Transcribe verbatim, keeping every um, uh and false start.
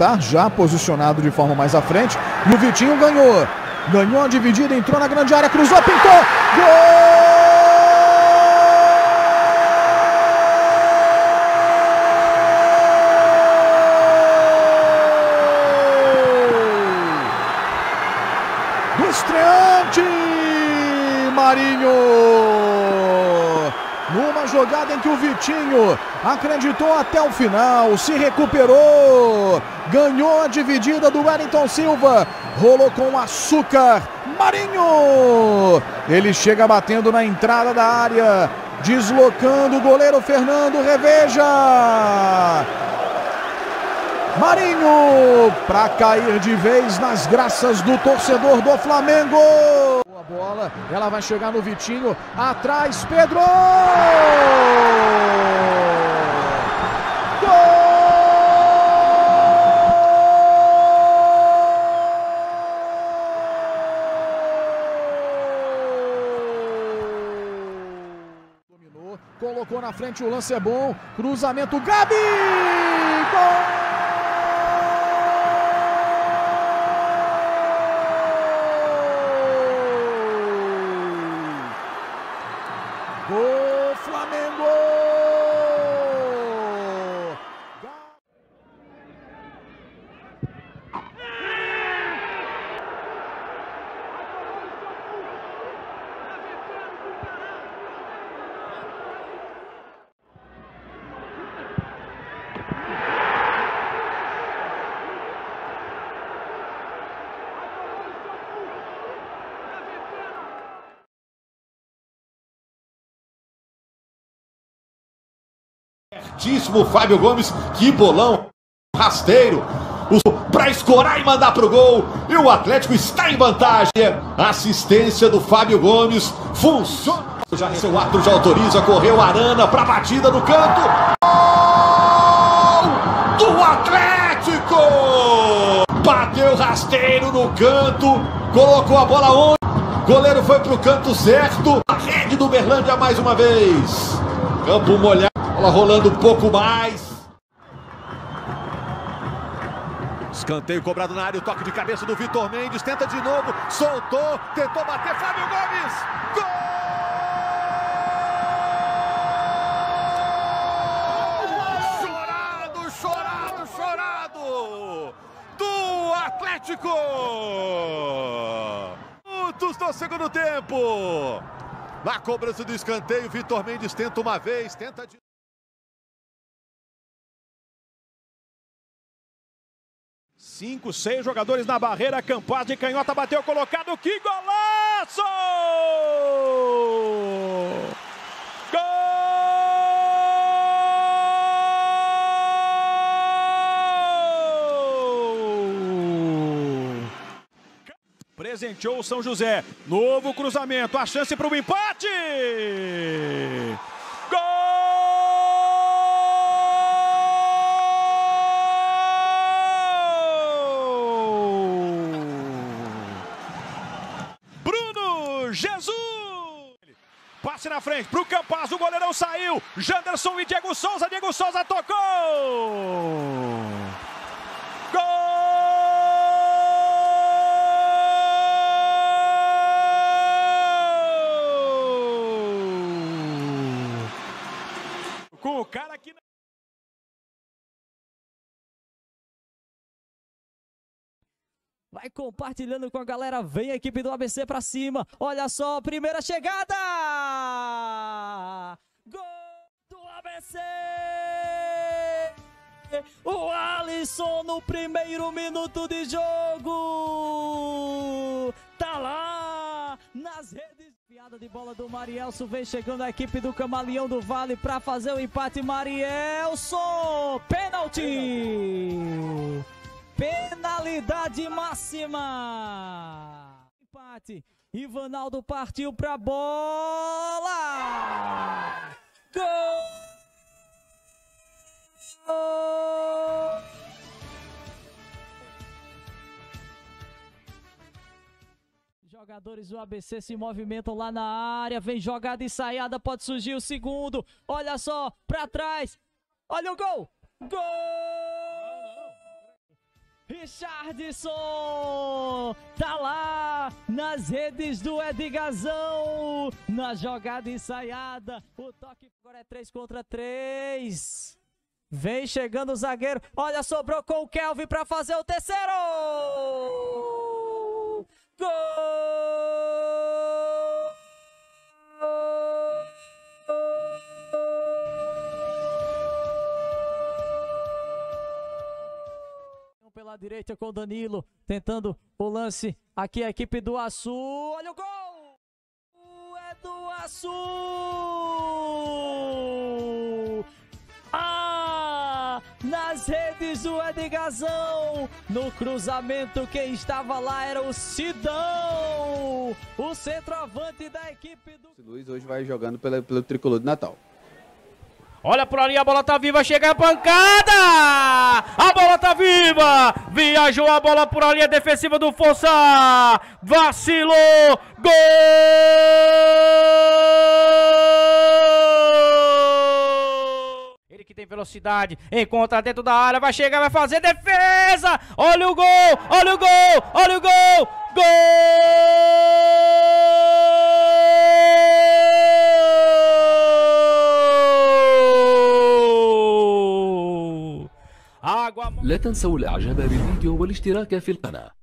empatar, já posicionado de forma mais à frente. E o Vitinho ganhou. Ganhou a dividida, entrou na grande área, cruzou, pintou. Gol! Do estreante Marinho! Numa jogada em que o Vitinho acreditou até o final, se recuperou, ganhou a dividida do Wellington Silva, rolou com açúcar, Marinho! Ele chega batendo na entrada da área, deslocando o goleiro Fernando, reveja! Marinho, para cair de vez nas graças do torcedor do Flamengo. A bola, ela vai chegar no Vitinho, atrás, Pedro! Gol! Dominou, colocou na frente, o lance é bom, cruzamento, Gabi! Gol! Gol Flamengo! Certíssimo, Fábio Gomes, que bolão, rasteiro, para escorar e mandar pro gol, e o Atlético está em vantagem. Assistência do Fábio Gomes, funciona. Já seu árbitro já autoriza, correu Arana para batida no canto. Gol do Atlético! Bateu rasteiro no canto, colocou a bola onde? Goleiro foi pro canto certo. A rede do Berlândia mais uma vez. Campo molhado. Bola rolando um pouco mais. Escanteio cobrado na área, o toque de cabeça do Vitor Mendes, tenta de novo, soltou, tentou bater, Fábio Gomes, gol! Chorado, chorado, chorado do Atlético! Minutos do segundo tempo. Na cobrança do escanteio, Vitor Mendes tenta uma vez, tenta de... Cinco, seis jogadores na barreira, Campaz de canhota, bateu, colocado, que golaço! Gol! Presenteou o São José, novo cruzamento, a chance para o empate! Gol! Jesus! Passe na frente para o Campaz, o goleirão saiu. Janderson e Diego Souza. Diego Souza tocou. Gol! Com o cara aqui. Vai compartilhando com a galera, vem a equipe do A B C pra cima, olha só, primeira chegada! Gol do A B C! O Alisson no primeiro minuto de jogo! Tá lá nas redes. Piada de bola do Marielson, vem chegando a equipe do Camaleão do Vale pra fazer o empate, Marielson! Pênalti! Penalidade máxima. Empate. Ivanaldo partiu pra bola. Gol! Jogadores do A B C se movimentam lá na área. Vem jogada ensaiada, pode surgir o segundo. Olha só, pra trás. Olha o gol. Gol! Richardson tá lá nas redes do Edgarzão, na jogada ensaiada. O toque agora é três contra três. Vem chegando o zagueiro. Olha, sobrou com o Kelvin para fazer o terceiro. Gol! Pela direita com o Danilo, tentando o lance aqui, a equipe do Açu. Olha o gol! É do Açu! Ah! Nas redes do Edgarzão, no cruzamento, quem estava lá era o Sidão, o centroavante da equipe do... Luiz hoje vai jogando pelo, pelo tricolor de Natal. Olha por ali, a bola tá viva, chega a pancada! A bola tá viva! Viajou a bola por ali, a defensiva do Força! Vacilou! Gol! Ele que tem velocidade, encontra dentro da área, vai chegar, vai fazer defesa! Olha o gol! Olha o gol! Olha o gol! Gol! لا تنسوا الاعجاب بالفيديو والاشتراك في القناة.